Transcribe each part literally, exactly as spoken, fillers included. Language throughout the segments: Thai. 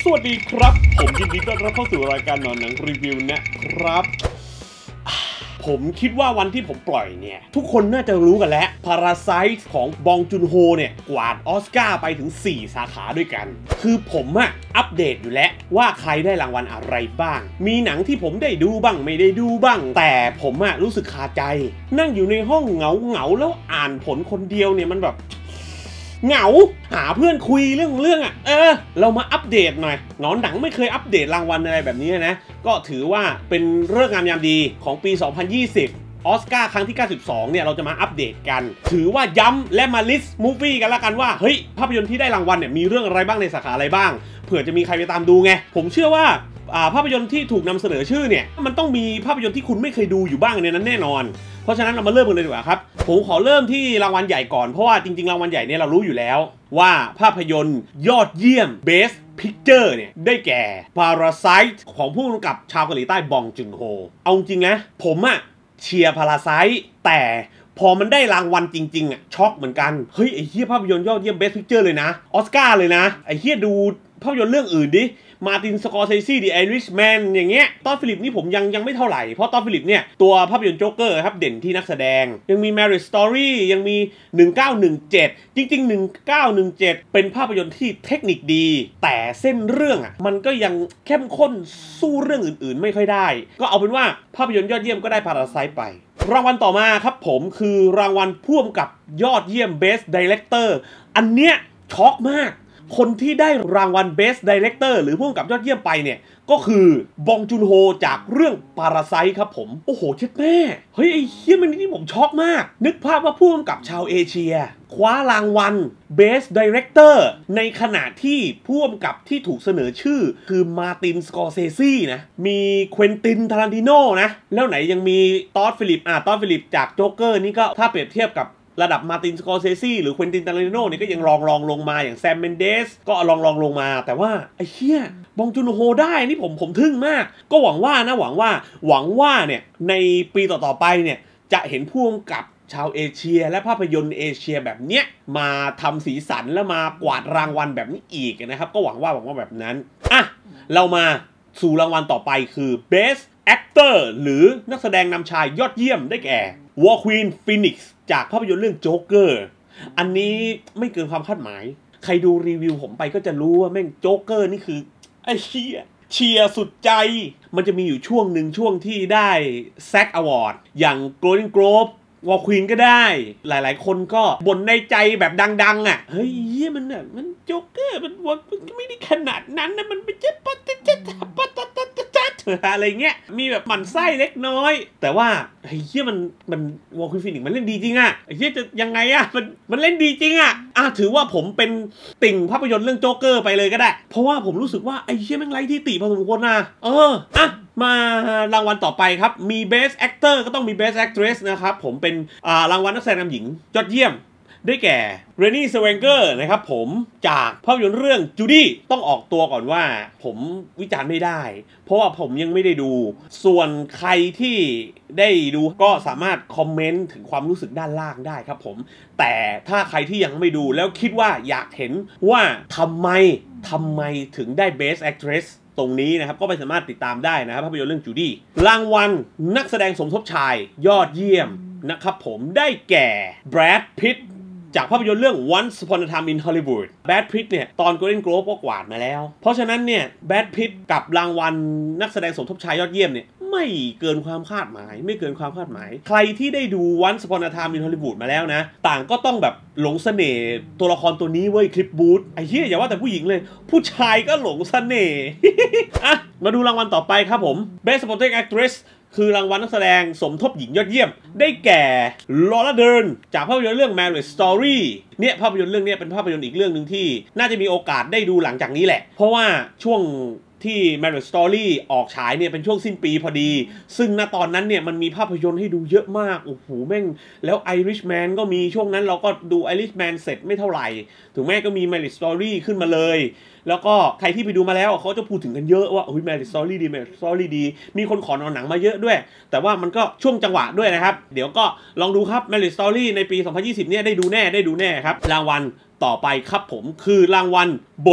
สวัสดีครับผมยินดีต้อนรับเข้าสู่รายการนอนหนังรีวิวนะครับผมคิดว่าวันที่ผมปล่อยเนี่ยทุกคนน่าจะรู้กันแล้ว Parasite ของบองจุนโฮเนี่ยกวาดออสการ์ไปถึงสี่สาขาด้วยกันคือผมอะอัปเดตอยู่แล้วว่าใครได้รางวัลอะไรบ้างมีหนังที่ผมได้ดูบ้างไม่ได้ดูบ้างแต่ผมอะรู้สึกคาใจนั่งอยู่ในห้องเหงาเหงาแล้วอ่านผลคนเดียวเนี่ยมันแบบเหงาหาเพื่อนคุยเรื่องเรื่องอ่ะเออเรามาอัปเดตหน่อยหนอนหนังไม่เคยอัปเดตรางวัลอะไรแบบนี้นะก็ถือว่าเป็นฤกษ์งามยามดีของปี สองพันยี่สิบ ออสการ์ครั้งที่ เก้าสิบสอง เนี่ยเราจะมาอัปเดตกันถือว่าย้ำและมาลิสต์มูฟวี่กันละกันว่าเฮ้ยภาพยนตร์ที่ได้รางวัลเนี่ยมีเรื่องอะไรบ้างในสาขาอะไรบ้างเผื่อจะมีใครไปตามดูไงผมเชื่อว่าภาพยนตร์ที่ถูกนำเสนอชื่อเนี่ยมันต้องมีภาพยนตร์ที่คุณไม่เคยดูอยู่บ้างในนั้นแน่นอนเพราะฉะนั้นเรามาเริ่มกันเลยดีกว่าครับผมขอเริ่มที่รางวัลใหญ่ก่อนเพราะว่าจริงๆรางวัลใหญ่เนี่ยเรารู้อยู่แล้วว่าภาพยนตร์ยอดเยี่ยม Best Picture เนี่ยได้แก่ Parasite ของผู้กำกับชาวเกาหลีใต้บองจุนโฮเอาจริงนะผมอะเชียร์ Parasite แต่พอมันได้รางวัลจริงๆอะช็อกเหมือนกันเฮ้ยไอ้เหี้ยภาพยนตร์ยอดเยี่ยม Best Picture เลยนะออสการ์เลยนะไอ้เหี้ยดูภาพยนตร์เรื่องอื่นดิมาร์ตินสกอร์เซซี The Irishman อย่างเงี้ยตอนฟิลิปนี่ผมยังยังไม่เท่าไหร่เพราะตอนฟิลิปเนี่ยตัวภาพยนตร์โจ๊กเกอร์ครับเด่นที่นักแสดงยังมี Marriage Story ยังมีหนึ่งเก้าหนึ่งเจ็ดจริงๆหนึ่งเก้าหนึ่งเจ็ดเป็นภาพยนตร์ที่เทคนิคดีแต่เส้นเรื่องอ่ะมันก็ยังเข้มข้นสู้เรื่องอื่นๆไม่ค่อยได้ก็เอาเป็นว่าภาพยนตร์ยอดเยี่ยมก็ได้ Parasite ไปรางวัลต่อมาครับผมคือรางวัลพ่วงกับยอดเยี่ยม Best Director อันเนี้ยช็อกมากคนที่ได้รางวัล Best Director หรือผู้กำกับยอดเยี่ยมไปเนี่ยก็คือบองจุนโฮจากเรื่อง Parasite ครับผมโอ้โหเช็ดแม่เฮ้ยไอ้เหี้ยมันนี่ผมช็อกมากนึกภาพว่าผู้กำกับชาวเอเชียคว้ารางวัล Best Director ในขณะที่ผู้กำกับที่ถูกเสนอชื่อคือมาร์ตินสกอร์เซซีนะมีเควินตินทารันติโนนะแล้วไหนยังมีตอดฟิลิปอ่ะตอดฟิลิปจากโจ๊กเกอร์นี่ก็ถ้าเปรียบเทียบกับระดับมาร์ตินสกอร์เซซีหรือเควินติน ทารันติโนเนี่ยก็ยังรองรองลงมาอย่างแซมเมนเดสก็รองรองลงมาแต่ว่าไอ้เหี้ยบองจุนโฮได้นี่ผมผมทึ่งมากก็หวังว่านะหวังว่าหวังว่าเนี่ยในปีต่อๆไปเนี่ยจะเห็นผู้กำกับชาวเอเชียและภาพยนตร์เอเชียแบบเนี้ยมาทำสีสันและมากวาดรางวัลแบบนี้อีกนะครับก็หวังว่าหวังว่าแบบนั้นอ่ะเรามาสู่รางวัลต่อไปคือ Best Actor หรือนักแสดงนำชายยอดเยี่ยมได้แก่วอลควีนฟีนิกซ์จากภาพยนตร์เรื่องโจ๊กเกอร์อันนี้ไม่เกินความคาดหมายใครดูรีวิวผมไปก็จะรู้ว่าแม่งโจ๊กเกอร์นี่คือไอ้เชียเชียสุดใจมันจะมีอยู่ช่วงหนึ่งช่วงที่ได้แซกอวอร์ดอย่างโกลเด้นโกลบวอลควีนก็ได้หลายๆคนก็บ่นในใจแบบดังๆอ่ะเฮ้ยเหี้ยมันอ่ะมันโจ๊กเกอร์มันไม่ได้ขนาดนั้นนะมันไม่ใช่ปะตะจะปะตะตะอะไรเงี้ยมีแบบหมั่นไส้เล็กน้อยแต่ว่าไอ้เหี้ยมันมันวอลควีนฟีนิกซ์มันเล่นดีจริงอ่ะไอ้เหี้ยจะยังไงอ่ะมันมันเล่นดีจริงอ่ะอ่ะถือว่าผมเป็นติ่งภาพยนตร์เรื่องโจ๊กเกอร์ไปเลยก็ได้เพราะว่าผมรู้สึกว่าไอ้เหี้ยแม่งไร้ที่ติพอสมควรนะเอออ่ะมารางวัลต่อไปครับมี Best Actor ก็ต้องมี Best Actress นะครับผมเป็นอ่ารางวัลนักแสดงนำหญิงยอดเยี่ยมได้แก่เรนนี่สเวงเกอร์นะครับผมจากภาพยนตร์เรื่องจูดี้ต้องออกตัวก่อนว่าผมวิจารณ์ไม่ได้เพราะว่าผมยังไม่ได้ดูส่วนใครที่ได้ดูก็สามารถคอมเมนต์ถึงความรู้สึกด้านล่างได้ครับผมแต่ถ้าใครที่ยังไม่ดูแล้วคิดว่าอยากเห็นว่าทำไมทำไมถึงได้ Best Actress ตรงนี้นะครับก็ไปสามารถติดตามได้นะครับภาพยนตร์เรื่องจูดี้รางวัลนักแสดงสมทบชายยอดเยี่ยมนะครับผมได้แก่แบรด พิตต์จากภาพยนตร์เรื่อง Once Upon a Time in Hollywood แบด พิตต์เนี่ยตอน Golden Globe ก็กวาดมาแล้วเพราะฉะนั้นเนี่ยแบด พิตต์กับรางวัลนักแสดงสมทบชายยอดเยี่ยมเนี่ยไม่เกินความคาดหมายไม่เกินความคาดหมายใครที่ได้ดู Once Upon a Time in Hollywood มาแล้วนะต่างก็ต้องแบบหลงเสน่ห์ตัวละครตัวนี้เว้ยคลิปบูธไอ้เหี้ยอย่าว่าแต่ผู้หญิงเลยผู้ชายก็หลงเสน่ห์อ่ะมาดูรางวัลต่อไปครับผม Best Supporting Actressคือรางวัลนักแสดงสมทบหญิงยอดเยี่ยมได้แก่ลอร่าเดิร์นจากภาพยนตร์เรื่อง Marriage Story เนี่ยภาพยนตร์เรื่องนี้เป็นภาพยนตร์อีกเรื่องหนึ่งที่น่าจะมีโอกาสได้ดูหลังจากนี้แหละเพราะว่าช่วงที่ Marriage Story ออกฉายเนี่ยเป็นช่วงสิ้นปีพอดีซึ่งณตอนนั้นเนี่ยมันมีภาพยนตร์ให้ดูเยอะมากโอ้โหแม่งแล้ว Irishman ก็มีช่วงนั้นเราก็ดู Irishman เสร็จไม่เท่าไหร่ถึงแม้ก็มี Marriage Story ขึ้นมาเลยแล้วก็ใครที่ไปดูมาแล้วเขาจะพูดถึงกันเยอะว่าโอ้ย Marriage Story ดี Marriage Story ดีมีคนขอนอนหนังมาเยอะด้วยแต่ว่ามันก็ช่วงจังหวะด้วยนะครับเดี๋ยวก็ลองดูครับ Marriage Story ในปี สองพันยี่สิบเนี่ยได้ดูแน่ได้ดูแน่ครับรางวัลต่อไปครับผมคือรางวัลบท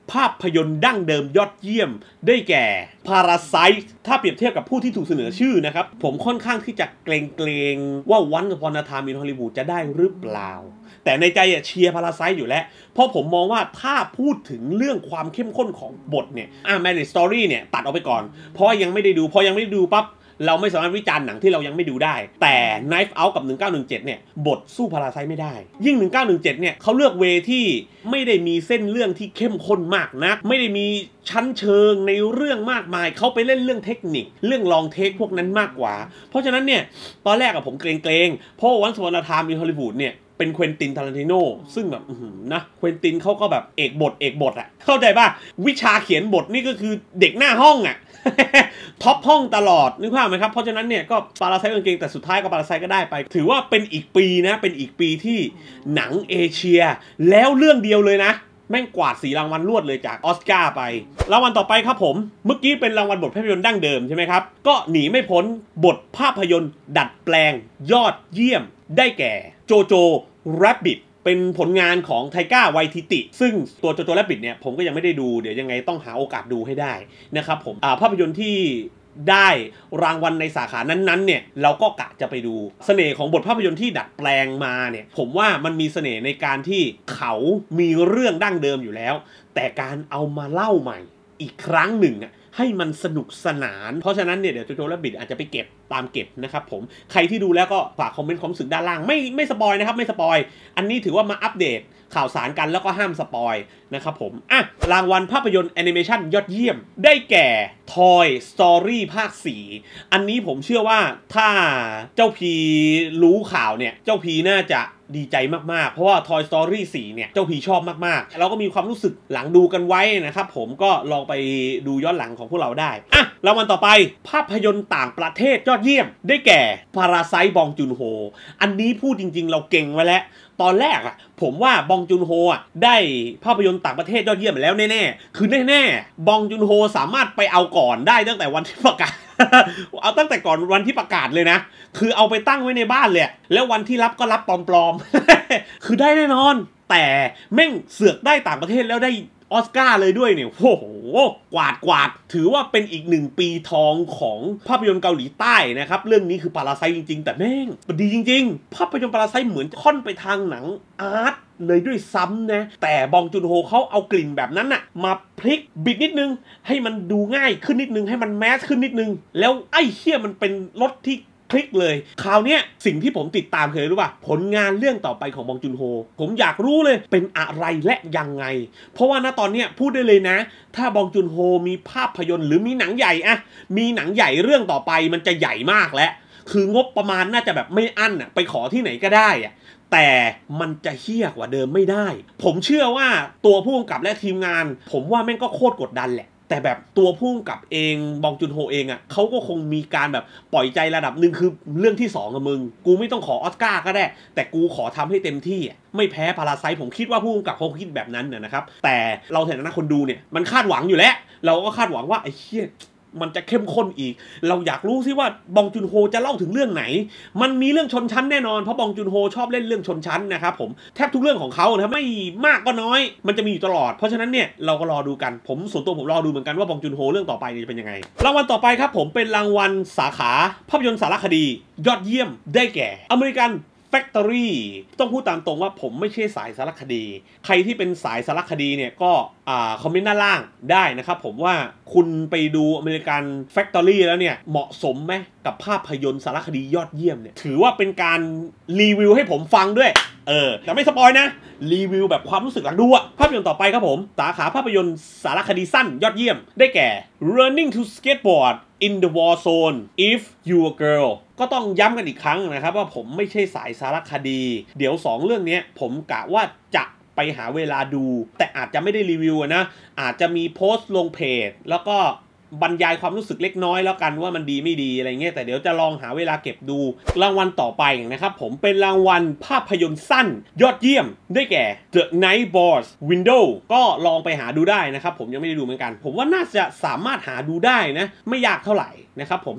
ภาพยนตร์ดั้งเดิมยอดเยี่ยมได้แก่ Parasite ถ้าเปรียบเทียบกับผู้ที่ถูกเสนอชื่อนะครับผมค่อนข้างที่จะเกรงๆว่า Once Upon a Time in Hollywood จะได้หรือเปล่าแต่ในใจเชียร์ Parasite อยู่แล้วเพราะผมมองว่าถ้าพูดถึงเรื่องความเข้มข้นของบทเนี่ยอ่ะ Marriage Story เนี่ยตัดออกไปก่อนเพราะยังไม่ได้ดูพอยังไม่ได้ดูปั๊บเราไม่สามารถวิจารณ์หนังที่เรายังไม่ดูได้แต่ Knife Out กับหนึ่งเก้าหนึ่งเจ็ดเนี่ยบทสู้ Parasite ไม่ได้ยิ่งหนึ่งเก้าหนึ่งเจ็ดเนี่ยเขาเลือกเวที่ไม่ได้มีเส้นเรื่องที่เข้มข้นมากนักไม่ได้มีชั้นเชิงในเรื่องมากมายเขาไปเล่นเรื่องเทคนิคเรื่องลองเทคพวกนั้นมากกว่าเพราะฉะนั้นเนี่ยตอนแรกอะผมเกรงๆเพราะ Once Upon a Time in Hollywood เนี่ยเป็นเควินติน ทารันติโนซึ่งแบบนะเควินตินเขาก็แบบเอกบทเอกบทอะเข้าใจป่ะวิชาเขียนบทนี่ก็คือเด็กหน้าห้องอะ ท็อปห้องตลอดนึกภาพไหมครับเพราะฉะนั้นเนี่ยก็ปาราไซต์เก่งแต่สุดท้ายก็ปาราไซต์ก็ได้ไปถือว่าเป็นอีกปีนะเป็นอีกปีที่หนังเอเชียแล้วเรื่องเดียวเลยนะแม่งกวาดสี่รางวัลรวดเลยจากออสการ์ไปรางวัลต่อไปครับผมเมื่อกี้เป็นรางวัลบทภาพยนตร์ดั้งเดิมใช่ไหมครับก็หนีไม่พ้นบทภาพยนตร์ดัดแปลงยอดเยี่ยมได้แก่โจโจแรบบิทเป็นผลงานของไทก้าไวทิติซึ่งตัวโจโจแรบบิทเนี่ยผมก็ยังไม่ได้ดูเดี๋ยวยังไงต้องหาโอกาสดูให้ได้นะครับผมภาพยนตร์ที่ได้รางวัลในสาขานั้นๆเนี่ยเราก็กะจะไปดูเสน่ห์ของบทภาพยนตร์ที่ดัดแปลงมาเนี่ยผมว่ามันมีเสน่ห์ในการที่เขามีเรื่องดั้งเดิมอยู่แล้วแต่การเอามาเล่าใหม่อีกครั้งหนึ่งให้มันสนุกสนานเพราะฉะนั้นเนี่ยเดี๋ยวโจโจแรบบิทอาจจะไปเก็บตามเก็บนะครับผมใครที่ดูแล้วก็ฝากคอมเมนต์ความรู้สึกด้านล่างไม่ไม่สปอยนะครับไม่สปอยอันนี้ถือว่ามาอัปเดตข่าวสารกันแล้วก็ห้ามสปอยนะครับผมอ่ะรางวัลภาพยนตร์แอนิเมชันยอดเยี่ยมได้แก่ Toy Story ภาคสี่อันนี้ผมเชื่อว่าถ้าเจ้าพีรู้ข่าวเนี่ยเจ้าพีน่าจะดีใจมากๆเพราะว่า Toy Story สี่เนี่ยเจ้าพีชอบมากๆเราก็มีความรู้สึกหลังดูกันไว้นะครับผมก็ลองไปดูย้อนหลังของพวกเราได้อ่ะรางวัลต่อไปภาพยนตร์ต่างประเทศยอดเยี่ยมได้แก่ Parasite บองจุนโฮอันนี้พูดจริงๆเราเก่งไว้แล้วตอนแรกอะผมว่าบองจุนโฮอะได้ภาพยนตร์ต่างประเทศยอดเยี่ยมแล้วแน่ๆคือแน่ๆบองจุนโฮสามารถไปเอาก่อนได้ตั้งแต่วันที่ประกาศ เอาตั้งแต่ก่อนวันที่ประกาศเลยนะคือเอาไปตั้งไว้ในบ้านเลยแล้ววันที่รับก็รับปลอมๆ คือได้แน่นอนแต่แม่งเสือกได้ต่างประเทศแล้วได้ออสการ์เลยด้วยเนี่ยโอ้โหกวาดกวาดถือว่าเป็นอีกหนึ่งปีทองของภาพยนตร์เกาหลีใต้นะครับเรื่องนี้คือปาราไซต์จริงๆแต่แม่งดีจริงๆภาพยนตร์ปาราไซต์เหมือนค่อนไปทางหนังอาร์ตเลยด้วยซ้ำนะแต่บองจุนโฮเขาเอากลิ่นแบบนั้นน่ะมาพลิกบิดนิดนึงให้มันดูง่ายขึ้นนิดนึงให้มันแมสขึ้นนิดนึงแล้วไอ้เหี้ยมันเป็นรสที่คลิกเลยคราวนี้สิ่งที่ผมติดตามเคยรู้ป่ะผลงานเรื่องต่อไปของบองจุนโฮผมอยากรู้เลยเป็นอะไรและยังไงเพราะว่าณตอนนี้พูดได้เลยนะถ้าบองจุนโฮมีภาพยนตร์หรือมีหนังใหญ่อะมีหนังใหญ่เรื่องต่อไปมันจะใหญ่มากแล้วคืองบประมาณน่าจะแบบไม่อั้นอะไปขอที่ไหนก็ได้อะแต่มันจะเหี้ยกว่าเดิมไม่ได้ผมเชื่อว่าตัวผู้กำกับและทีมงานผมว่าแม่งก็โคตรกดดันแหละแต่แบบตัวผู้กำกับเองบองจุนโฮเองอ่ะเขาก็คงมีการแบบปล่อยใจระดับหนึ่งคือเรื่องที่สองกับมึงกูไม่ต้องขอออสการ์ก็ได้แต่กูขอทำให้เต็มที่ไม่แพ้พาราไซต์ผมคิดว่าผู้กำกับเขาคิดแบบนั้นนะครับแต่เราในฐานะคนดูเนี่ยมันคาดหวังอยู่แล้วเราก็คาดหวังว่าไอ้เหี้ยมันจะเข้มข้นอีกเราอยากรู้สิว่าบองจุนโฮจะเล่าถึงเรื่องไหนมันมีเรื่องชนชั้นแน่นอนเพราะบองจุนโฮชอบเล่นเรื่องชนชั้นนะครับผมแทบทุกเรื่องของเขานะไม่มากก็น้อยมันจะมีอยู่ตลอดเพราะฉะนั้นเนี่ยเราก็รอดูกันผมส่วนตัวผมรอดูเหมือนกันว่าบองจุนโฮเรื่องต่อไปจะเป็นยังไงรางวัลต่อไปครับผมเป็นรางวัลสาขาภาพยนตร์สารคดียอดเยี่ยมได้แก่อเมริกันFactory ต้องพูดตามตรงว่าผมไม่ใช่สายสารคดีใครที่เป็นสายสารคดีเนี่ยก็อ่าคอมเมนต์ด้านล่างได้นะครับผมว่าคุณไปดูอเมริกัน Factory แล้วเนี่ยเหมาะสมไหมกับภาพยนตร์สารคดียอดเยี่ยมเนี่ยถือว่าเป็นการรีวิวให้ผมฟังด้วยเออแต่ไม่สปอยนะรีวิวแบบความรู้สึกหลังดูอะภาพยนตร์ต่อไปครับผมสาขาภาพยนตร์สารคดีสั้นยอดเยี่ยมได้แก่ Learning to Skateboard in the War Zone if you a girl ก็ต้องย้ำกันอีกครั้งนะครับว่าผมไม่ใช่สายสารคดีเดี๋ยวสองเรื่องนี้ผมกะว่าจะไปหาเวลาดูแต่อาจจะไม่ได้รีวิวนะอาจจะมีโพสต์ลงเพจแล้วก็บรรยายความรู้สึกเล็กน้อยแล้วกันว่ามันดีไม่ดีอะไรเงี้ยแต่เดี๋ยวจะลองหาเวลาเก็บดูรางวัลต่อไปนะครับผมเป็นรางวัลภาพยนตร์สั้นยอดเยี่ยมได้แก่ The Night Boss Window ก็ลองไปหาดูได้นะครับผมยังไม่ได้ดูเหมือนกันผมว่าน่าจะสามารถหาดูได้นะไม่ยากเท่าไหร่นะครับผมสำหรับ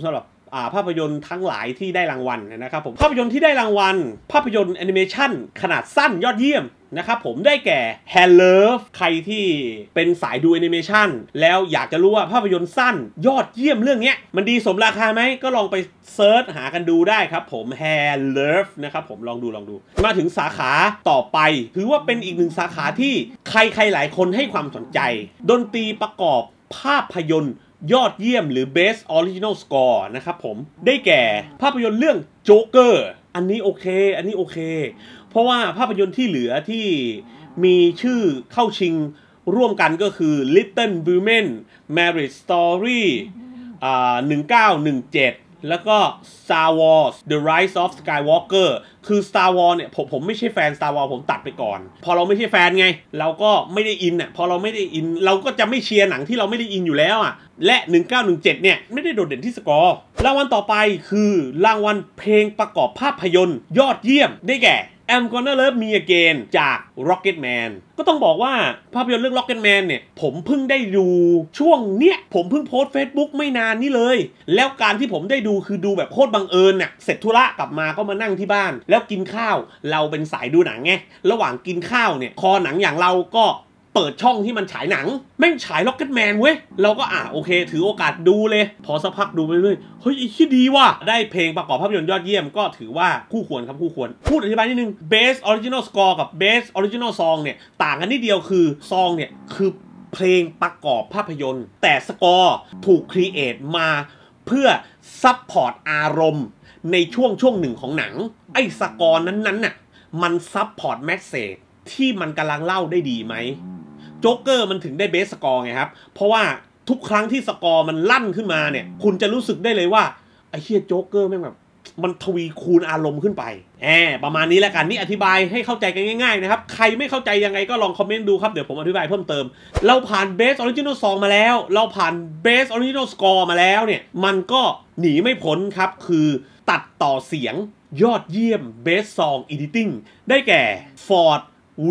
ภาพยนตร์ทั้งหลายที่ได้รางวัลนะครับผมภาพยนตร์ที่ได้รางวัลภาพยนตร์แอนิเมชันขนาดสั้นยอดเยี่ยมนะครับผมได้แก่ Hand Love ใครที่เป็นสายดูแอนิเมชันแล้วอยากจะรู้ว่าภาพยนตร์สั้นยอดเยี่ยมเรื่องนี้มันดีสมราคาไหมก็ลองไปเซิร์ชหากันดูได้ครับผม Hand Love นะครับผมลองดูลองดูมาถึงสาขาต่อไปถือว่าเป็นอีกหนึ่งสาขาที่ใครๆหลายคนให้ความสนใจดนตรีประกอบภาพยนตร์ยอดเยี่ยมหรือ Best Original Score นะครับผมได้แก่ภาพยนตร์เรื่องโจ๊กเกอร์อันนี้โอเคอันนี้โอเคเพราะว่าภาพยนตร์ที่เหลือที่มีชื่อเข้าชิงร่วมกันก็คือ Little Women Marriage Story อ่าหนึ่งเก้าหนึ่งเจ็ดแล้วก็ Star Wars The Rise of Skywalker คือ Star Wars เนี่ยผมผมไม่ใช่แฟน Star Wars ผมตัดไปก่อนพอเราไม่ใช่แฟนไงเราก็ไม่ได้อินอ่ะพอเราไม่ได้อินเราก็จะไม่เชียร์หนังที่เราไม่ได้อินอยู่แล้วอ่ะและหนึ่งเก้าหนึ่งเจ็ดเนี่ยไม่ได้โดดเด่นที่สกอร์รางวัลต่อไปคือรางวัลเพลงประกอบภาพยนตร์ยอดเยี่ยมได้แก่ I'm Gonna Love Me Again จาก Rocketman ก็ต้องบอกว่าภาพยนตร์เรื่อง Rocketman เนี่ยผมเพิ่งได้ดูช่วงเนี้ยผมเพิ่งโพสต์ Facebook ไม่นานนี้เลยแล้วการที่ผมได้ดูคือดูแบบโคตรบังเอิญน่ะเสร็จธุระกลับมาก็มานั่งที่บ้านแล้วกินข้าวเราเป็นสายดูหนังไงระหว่างกินข้าวเนี่ยคอหนังอย่างเราก็เปิดช่องที่มันฉายหนังแม่งฉาย Rocketman เว้ยเราก็อ่ะโอเคถือโอกาสดูเลยพอสักพักดูไปเรื่อยเฮ้ยไอ้ที่ดีว่ะได้เพลงประกอบภาพยนตร์ยอดเยี่ยมก็ถือว่าคู่ควรครับคู่ควรพูดอธิบายนิดนึง Best Original Score กับ Best Original Song เนี่ยต่างกันนิดเดียวคือซองเนี่ยคือเพลงประกอบภาพยนตร์แต่สกอร์ถูกครีเอทมาเพื่อซัพพอร์ตอารมณ์ในช่วงช่วงหนึ่งของหนังไอ้สกอร์นั้นๆน่ะมันซัพพอร์ตแมสเสจที่มันกำลังเล่าได้ดีไหมโจ๊กเกอร์มันถึงได้เบสสกอร์ไงครับเพราะว่าทุกครั้งที่สกอร์มันลั่นขึ้นมาเนี่ยคุณจะรู้สึกได้เลยว่าไอ้เหี้ยโจ๊กเกอร์แม่งแบบมันทวีคูณอารมณ์ขึ้นไปแอบประมาณนี้แล้วกันนี่อธิบายให้เข้าใจกันง่ายๆนะครับใครไม่เข้าใจยังไงก็ลองคอมเมนต์ดูครับเดี๋ยวผมอธิบายเพิ่มเติมเราผ่านเบสออริจินอลซองมาแล้วเราผ่านเบสออริจินอลสกอร์มาแล้วเนี่ยมันก็หนีไม่พ้นครับคือตัดต่อเสียงยอดเยี่ยม Best Song Editing ได้แก่ Ford v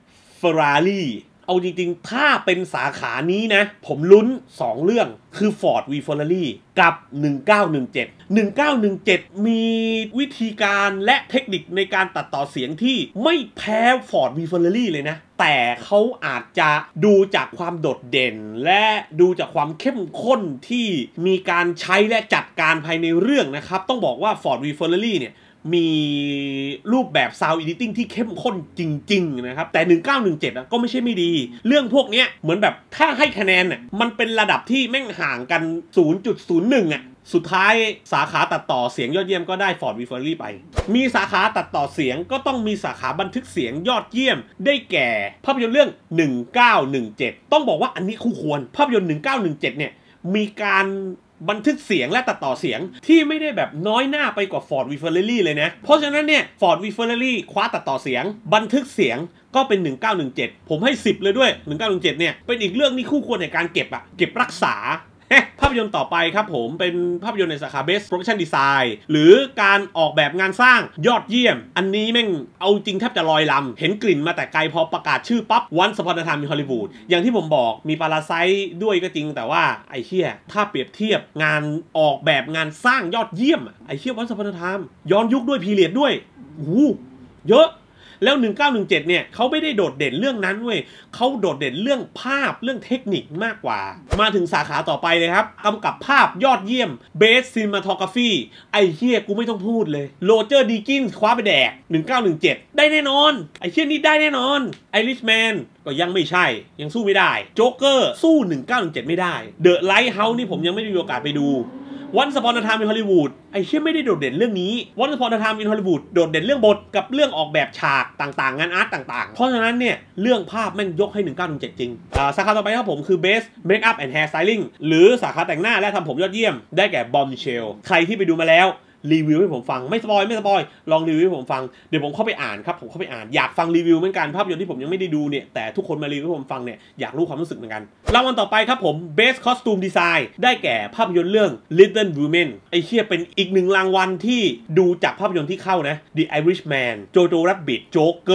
Ferrari เอาจริงๆถ้าเป็นสาขานี้นะผมลุ้นสองเรื่องคือ Ford v Ferrari กับหนึ่งเก้าหนึ่งเจ็ด หนึ่งเก้าหนึ่งเจ็ดมีวิธีการและเทคนิคในการตัดต่อเสียงที่ไม่แพ้ Ford v Ferrari เลยนะแต่เขาอาจจะดูจากความโดดเด่นและดูจากความเข้มข้นที่มีการใช้และจัดการภายในเรื่องนะครับต้องบอกว่า Ford v Ferrari เนี่ยมีรูปแบบ Sound Editing ที่เข้มข้นจริงๆนะครับแต่หนึ่งเก้าหนึ่งเจ็ดอ่ะก็ไม่ใช่ไม่ดีเรื่องพวกเนี้ยเหมือนแบบถ้าให้คะแนนน่ะมันเป็นระดับที่แม่งห่างกัน ศูนย์จุดศูนย์หนึ่ง อ่ะสุดท้ายสาขาตัดต่อเสียงยอดเยี่ยมก็ได้ Ford v Ferrari ไปมีสาขาตัดต่อเสียงก็ต้องมีสาขาบันทึกเสียงยอดเยี่ยมได้แก่ภาพยนตร์เรื่องหนึ่งเก้าหนึ่งเจ็ดต้องบอกว่าอันนี้คู่ควรภาพยนตร์หนึ่งเก้าหนึ่งเจ็ดเนี่ยมีการบันทึกเสียงและตัดต่อเสียงที่ไม่ได้แบบน้อยหน้าไปกว่า Ford v Ferrari เลยนะเพราะฉะนั้นเนี่ย Ford v Ferrari คว้าตัดต่อเสียงบันทึกเสียงก็เป็นหนึ่งเก้าหนึ่งเจ็ดผมให้สิบเลยด้วยหนึ่งเก้าหนึ่งเจ็ดเนี่ยเป็นอีกเรื่องที่คู่ควรในการเก็บอะเก็บรักษาภาพยนตร์ต่อไปครับผมเป็นภาพยนตร์ในสาขา Best Production Design หรือการออกแบบงานสร้างยอดเยี่ยมอันนี้แม่งเอาจริงแทบจะลอยลำเห็นกลิ่นมาแต่ไกลพอประกาศชื่อปั๊บ Once Upon a Time in Hollywood อย่างที่ผมบอกมีปาราไซต์ด้วยก็จริงแต่ว่าไอ้เหี้ยถ้าเปรียบเทียบงานออกแบบงานสร้างยอดเยี่ยมไอ้เหี้ย Once Upon a Time ย้อนยุคด้วยพีเรียดด้วยโอ้โหเยอะแล้วหนึ่งเก้าหนึ่งเจ็ดเนี่ยเขาไม่ได้โดดเด่นเรื่องนั้นเว้ยเขาโดดเด่นเรื่องภาพเรื่องเทคนิคมากกว่ามาถึงสาขาต่อไปเลยครับกำกับภาพยอดเยี่ยม Best Cinematography ไอ้เหี้ยกูไม่ต้องพูดเลยโรเจอร์ดีกินส์คว้าไปแดกหนึ่งเก้าหนึ่งเจ็ดได้แน่นอนไอ้เหี้ยนี่ได้แน่นอนไอริชแมนก็ยังไม่ใช่ยังสู้ไม่ได้โจ๊กเกอร์สู้หนึ่งเก้าหนึ่งเจ็ดไม่ได้เดอะไลท์เฮาส์นี่ผมยังไม่ได้มีโอกาสไปดูOnce Upon a Time in Hollywood ไอ้เชี่ยไม่ได้โดดเด่นเรื่องนี้ Once Upon a Time in Hollywood โดดเด่นเรื่องบทกับเรื่องออกแบบฉากต่างๆงานอาร์ตต่างๆเพราะฉะนั้นเนี่ยเรื่องภาพแม่งยกให้หนึ่งเก้าหนึ่งเจ็ดจริงอ่าสาขาต่อไปครับผมคือ Best Makeup and Hair Styling หรือสาขาแต่งหน้าและทำผมยอดเยี่ยมได้แก่ Bombshell ใครที่ไปดูมาแล้วรีวิวให้ผมฟังไม่สปอยไม่สปอยลองรีวิวให้ผมฟังเดี๋ยวผมเข้าไปอ่านครับผมเข้าไปอ่านอยากฟังรีวิวเหมือนกันภาพยนตร์ที่ผมยังไม่ได้ดูเนี่ยแต่ทุกคนมารีวิวให้ผมฟังเนี่ยอยากรู้ความรู้สึกเหมือนกันรางวัลต่อไปครับผม Best Costume Design ได้แก่ภาพยนตร์เรื่อง Little Women ไอ้เชี่ยเป็นอีกหนึ่งรางวัลที่ดูจากภาพยนตร์ที่เข้านะ The Irishman Jojo Rabbit Joker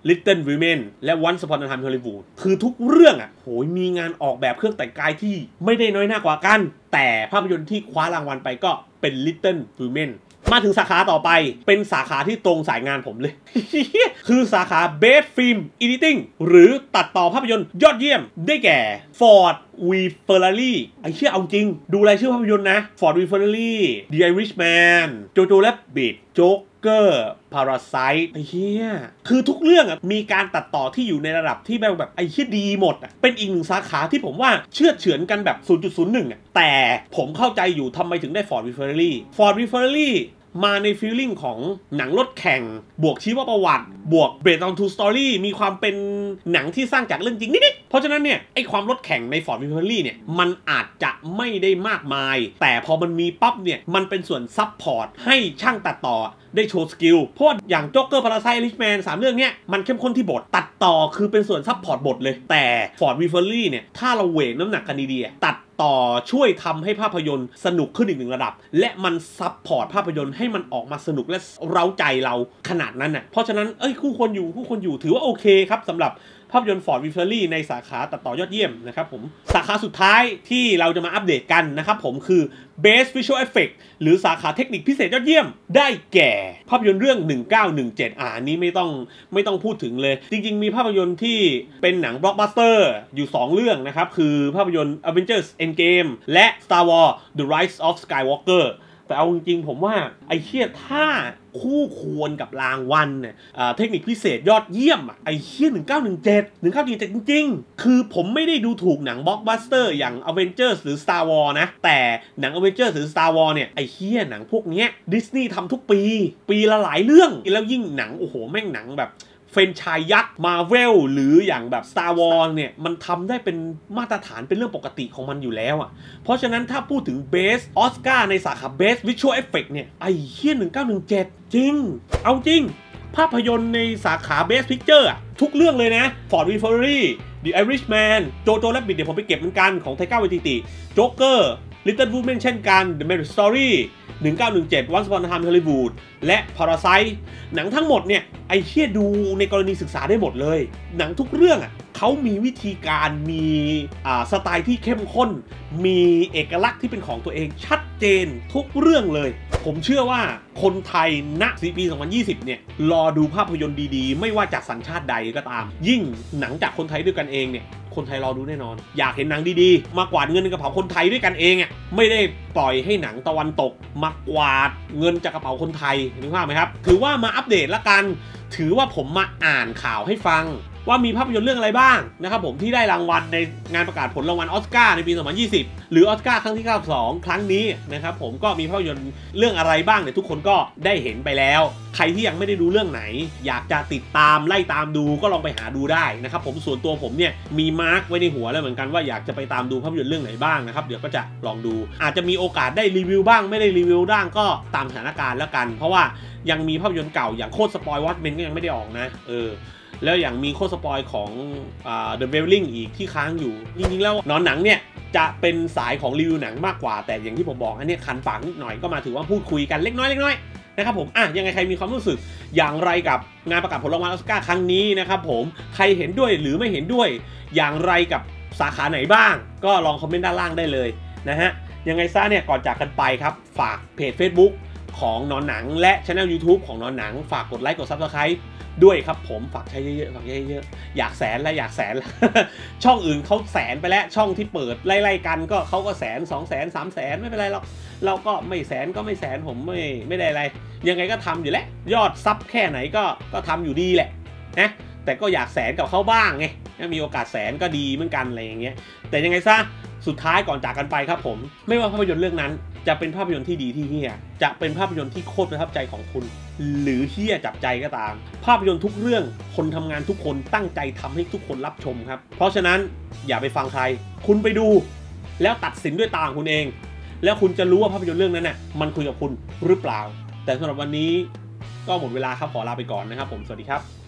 Little Women และ Once Upon a Time in Hollywood คือทุกเรื่องอ่ะโหยมีงานออกแบบเครื่องแต่งกายที่ไม่ได้น้อยหน้ากว่ากันแต่ภาพยนตร์ที่คว้ารางวัลไปก็เป็น Little Women มาถึงสาขาต่อไปเป็นสาขาที่ตรงสายงานผมเลย คือสาขา Best Film Editing หรือตัดต่อภาพยนตร์ยอดเยี่ยมได้แก่ Ford v Ferrari ไอ้เชี่ยเอาจริงดูรายชื่อภาพยนตร์นะ Ford v Ferrari The Irishman Jojo Rabbit Joker Parasite ไอ้เชี่ยคือทุกเรื่องอ่ะมีการตัดต่อที่อยู่ในระดับที่แบบแบบไอ้เชี่ยดีหมดอ่ะเป็นอีกหนึ่งสาขาที่ผมว่าเชื่อเฉือนกันแบบ ศูนย์จุดศูนย์หนึ่ง อ่ะแต่ผมเข้าใจอยู่ทำไมถึงได้ Ford v Ferrari Ford v Ferrariมาในฟีลลิ่งของหนังรถแข่งบวกชีวประวัติบวก based on true story มีความเป็นหนังที่สร้างจากเรื่องจริงนิดๆเพราะฉะนั้นเนี่ยไอความรถแข่งใน Ford v Ferrari เนี่ยมันอาจจะไม่ได้มากมายแต่พอมันมีปั๊บเนี่ยมันเป็นส่วนซับพอร์ตให้ช่างตัดต่อได้โชว์สกิลเพราะอย่าง Joker Parasite Irishman สามเรื่องเนี้ยมันเข้มข้นที่บทตัดต่อคือเป็นส่วนซับพอร์ตบทเลยแต่ Ford v Ferrari เนี่ยถ้าเราเวทน้ำหนักกันดีๆตัดต่อช่วยทำให้ภาพยนตร์สนุกขึ้นอีกหนึ่งระดับและมันซับพอร์ตภาพยนตร์ให้มันออกมาสนุกและเร้าใจเราขนาดนั้นน่ะเพราะฉะนั้นเอ้ยคู่ควรอยู่คู่ควรอยู่ถือว่าโอเคครับสำหรับภาพยนตร์ Ford v Ferrari ในสาขาตัดต่อยอดเยี่ยมนะครับผมสาขาสุดท้ายที่เราจะมาอัปเดตกันนะครับผมคือ Best Visual Effect หรือสาขาเทคนิคพิเศษยอดเยี่ยมได้แก่ภาพยนตร์เรื่องหนึ่งเก้าหนึ่งเจ็ดอ่านี้ไม่ต้องไม่ต้องพูดถึงเลยจริงๆมีภาพยนตร์ที่เป็นหนังบล็อกบัสเตอร์อยู่สองเรื่องนะครับคือภาพยนตร์ Avengers Endgame และ Star Wars The Rise of Skywalkerแต่เอาจริงๆผมว่าไอ้เชี่ยถ้าคู่ควรกับรางวัลเนี่ยเทคนิคพิเศษยอดเยี่ยมไอ้เชี่ยหนึ่งเก้าหนึ่งเจ็ด หนึ่งเก้าหนึ่งเจ็ดจริงๆคือผมไม่ได้ดูถูกหนังบล็อกบัสเตอร์อย่าง Avengers หรือ Star Wars นะแต่หนัง Avengers หรือ Star Wars เนี่ยไอ้เชี่ยหนังพวกเนี้ยดิสนีย์ทำทุกปีปีละหลายเรื่องแล้วยิ่งหนังโอ้โหแม่งหนังแบบเฟรนไชส์ยักษ์ Marvel หรืออย่างแบบ Star Wars เนี่ยมันทำได้เป็นมาตรฐานเป็นเรื่องปกติของมันอยู่แล้วอ่ะเพราะฉะนั้นถ้าพูดถึง Best Oscar ในสาขา Best Visual Effect เนี่ยไอ้เหี้ยหนึ่งเก้าหนึ่งเจ็ดจริงเอาจริงภาพยนตร์ในสาขา Best Picture อ่ะทุกเรื่องเลยนะ Ford v Ferrari The Irishman Jojo Rabbit เดี๋ยวผมไปเก็บเหมือนกันของ Taika Waititi Joker Little Women เช่นกัน The Marriage Story หนึ่งเก้าหนึ่งเจ็ด Once Upon a Time in Hollywood และ Parasite หนังทั้งหมดเนี่ยไอเชี่ยดูในกรณีศึกษาได้หมดเลยหนังทุกเรื่องอ่ะเขามีวิธีการมีอ่าสไตล์ที่เข้มข้นมีเอกลักษณ์ที่เป็นของตัวเองชัดเจนทุกเรื่องเลยผมเชื่อว่าคนไทยณปีสองพันยี่สิบเนี่ยรอดูภาพยนตร์ดีๆไม่ว่าจากสัญชาติใดก็ตามยิ่งหนังจากคนไทยด้วยกันเองเนี่ยคนไทยรอดูแน่นอนอยากเห็นหนังดีๆมากวาดเงินในกระเป๋าคนไทยด้วยกันเองอ่ะไม่ได้ปล่อยให้หนังตะวันตกมากวาดเงินจากกระเป๋าคนไทยนึกภาพไหมครับถือว่ามาอัปเดตละกันถือว่าผมมาอ่านข่าวให้ฟังว่ามีภาพยนตร์เรื่องอะไรบ้างนะครับผมที่ได้รางวัลในงานประกาศผลรางวัลออสการ์ในปีสองพันยี่สิบหรือออสการ์ครั้งที่เก้าสิบสองครั้งนี้นะครับผมก็มีภาพยนตร์เรื่องอะไรบ้างเนี่ยทุกคนก็ได้เห็นไปแล้วใครที่ยังไม่ได้ดูเรื่องไหนอยากจะติดตามไล่ตามดูก็ลองไปหาดูได้นะครับผมส่วนตัวผมเนี่ยมีมาร์กไว้ในหัวแล้วเหมือนกันว่าอยากจะไปตามดูภาพยนตร์เรื่องไหนบ้างนะครับเดี๋ยวก็จะลองดูอาจจะมีโอกาสได้รีวิวบ้างไม่ได้รีวิวบ้างก็ตามสถานการณ์แล้วกันเพราะว่ายังมีภาพยนตร์เก่าอย่างโคตรสปอยวอตเมนก็ยังไม่ได้ออกนะเออแล้วอย่างมีโคตรสปอยของอ่า The Wailing อีกที่ค้างอยู่จริงๆแล้วนอนหนังเนี่ยจะเป็นสายของรีวิวหนังมากกว่าแต่อย่างที่ผมบอกอันนี้คันปากนิดหน่อยก็มาถือว่าพูดคุยกันเล็กน้อยเล็กน้อยนะครับผมอ่ะยังไงใครมีความรู้สึกอย่างไรกับงานประกาศผลรางวัลออสการ์ครั้งนี้นะครับผมใครเห็นด้วยหรือไม่เห็นด้วยอย่างไรกับสาขาไหนบ้างก็ลองคอมเมนต์ด้านล่างได้เลยนะฮะยังไงซะเนี่ยก่อนจากกันไปครับฝากเพจ Facebook ของนอนหนังและ Channel YouTube ของนอนหนังฝากกดไลค์กด Subscribeด้วยครับผมฝากใช้เยอะๆฝากเยอะๆอยากแสนแล้วอยากแสนแล้ว ช่องอื่นเขาแสนไปแล้วช่องที่เปิดไล่ๆกันก็เขาก็แสนสองแสนสามแสนไม่เป็นไรหรอกเราก็ไม่แสนก็ไม่แสนผมไม่ไม่ได้อะไรยังไงก็ทำอยู่แล้วยอดซับแค่ไหนก็ก็ทำอยู่ดีแหละนะแต่ก็อยากแสนกับเขาบ้างไงถ้ามีโอกาสแสนก็ดีเหมือนกันอะไรอย่างเงี้ยแต่ยังไงซะสุดท้ายก่อนจากกันไปครับผมไม่ว่าภาพยนตร์เรื่องนั้นจะเป็นภาพยนตร์ที่ดีที่เฮี้ยจะเป็นภาพยนตร์ที่โคตรประทับใจของคุณหรือเฮี้ยจับใจก็ตามภาพยนตร์ทุกเรื่องคนทำงานทุกคนตั้งใจทำให้ทุกคนรับชมครับเพราะฉะนั้นอย่าไปฟังใครคุณไปดูแล้วตัดสินด้วยตาของคุณเองแล้วคุณจะรู้ว่าภาพยนตร์เรื่องนั้นน่ะมันคุยกับคุณหรือเปล่าแต่สำหรับวันนี้ก็หมดเวลาครับขอลาไปก่อนนะครับผมสวัสดีครับ